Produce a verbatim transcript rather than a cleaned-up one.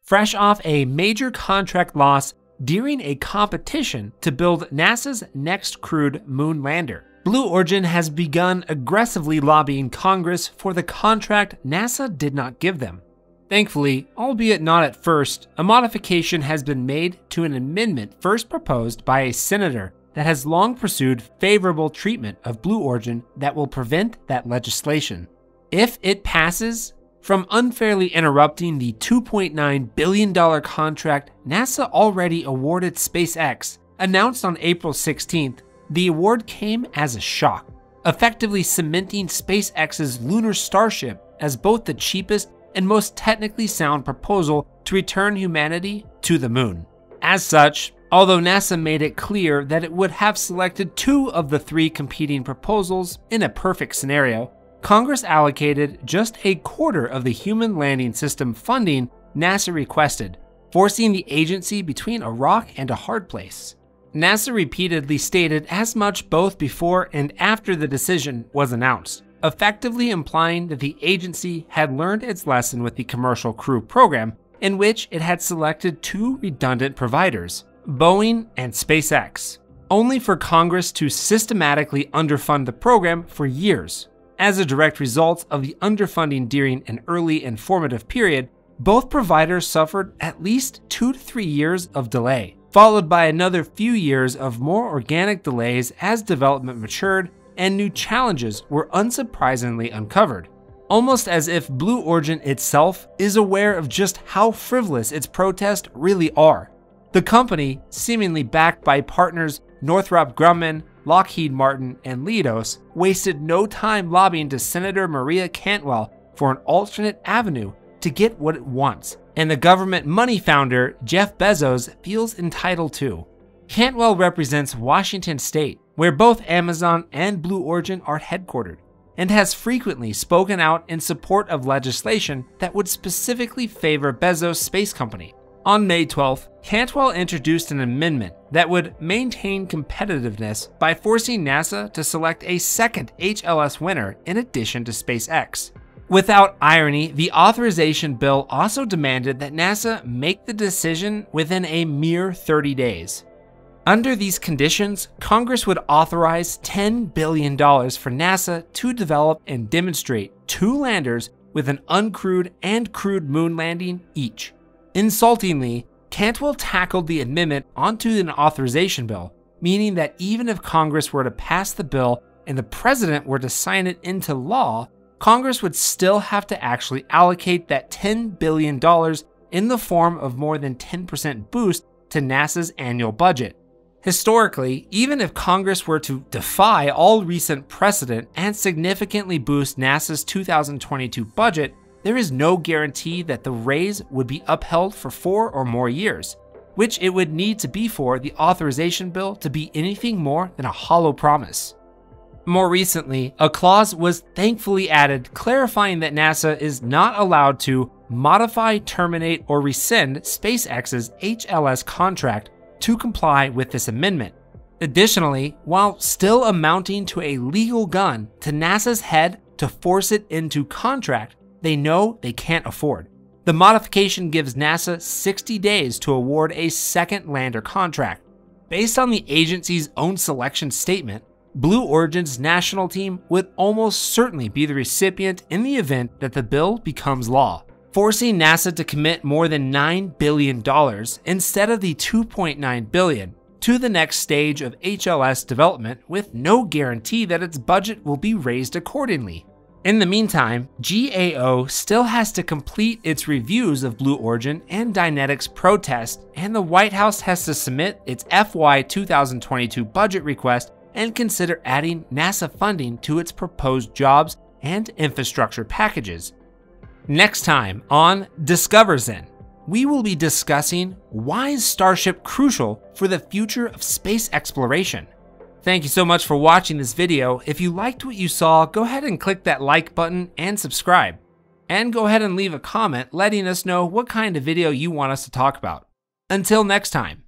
fresh off a major contract loss during a competition to build NASA's next crewed moon lander. Blue Origin has begun aggressively lobbying Congress for the contract NASA did not give them. Thankfully, albeit not at first, a modification has been made to an amendment first proposed by a senator that has long pursued favorable treatment of Blue Origin that will prevent that legislation. If it passes, from unfairly interrupting the two point nine billion dollar contract NASA already awarded SpaceX, announced on April sixteenth, the award came as a shock, effectively cementing SpaceX's Lunar Starship as both the cheapest and most technically sound proposal to return humanity to the moon. As such, although NASA made it clear that it would have selected two of the three competing proposals in a perfect scenario, Congress allocated just a quarter of the human landing system funding NASA requested, forcing the agency between a rock and a hard place. NASA repeatedly stated as much both before and after the decision was announced, effectively implying that the agency had learned its lesson with the Commercial Crew program, in which it had selected two redundant providers, Boeing and SpaceX, only for Congress to systematically underfund the program for years. As a direct result of the underfunding during an early and formative period, both providers suffered at least two to three years of delay, followed by another few years of more organic delays as development matured and new challenges were unsurprisingly uncovered. Almost as if Blue Origin itself is aware of just how frivolous its protests really are. The company, seemingly backed by partners Northrop Grumman, Lockheed Martin, and Leidos, wasted no time lobbying to Senator Maria Cantwell for an alternate avenue to get what it wants, and the government money founder Jeff Bezos feels entitled to. Cantwell represents Washington State, where both Amazon and Blue Origin are headquartered, and has frequently spoken out in support of legislation that would specifically favor Bezos' space company. On May twelfth, Cantwell introduced an amendment that would maintain competitiveness by forcing NASA to select a second H L S winner in addition to SpaceX. Without irony, the authorization bill also demanded that NASA make the decision within a mere thirty days. Under these conditions, Congress would authorize ten billion dollars for NASA to develop and demonstrate two landers with an uncrewed and crewed moon landing each. Insultingly, Cantwell tackled the amendment onto an authorization bill, meaning that even if Congress were to pass the bill and the president were to sign it into law, Congress would still have to actually allocate that ten billion dollars in the form of more than ten percent boost to NASA's annual budget. Historically, even if Congress were to defy all recent precedent and significantly boost NASA's two thousand twenty-two budget, there is no guarantee that the raise would be upheld for four or more years, which it would need to be for the authorization bill to be anything more than a hollow promise. More recently, a clause was thankfully added clarifying that NASA is not allowed to modify, terminate, or rescind SpaceX's H L S contract to comply with this amendment. Additionally, while still amounting to a legal gun to NASA's head to force it into contract they know they can't afford, the modification gives NASA sixty days to award a second lander contract. Based on the agency's own selection statement, Blue Origin's national team would almost certainly be the recipient in the event that the bill becomes law, forcing NASA to commit more than nine billion dollars instead of the two point nine billion dollars to the next stage of H L S development with no guarantee that its budget will be raised accordingly. In the meantime, G A O still has to complete its reviews of Blue Origin and Dynetics' protest, and the White House has to submit its F Y two thousand twenty-two budget request and consider adding NASA funding to its proposed jobs and infrastructure packages. Next time on DiscoverZen, we will be discussing why is Starship crucial for the future of space exploration. Thank you so much for watching this video. If you liked what you saw, go ahead and click that like button and subscribe. And go ahead and leave a comment letting us know what kind of video you want us to talk about. Until next time.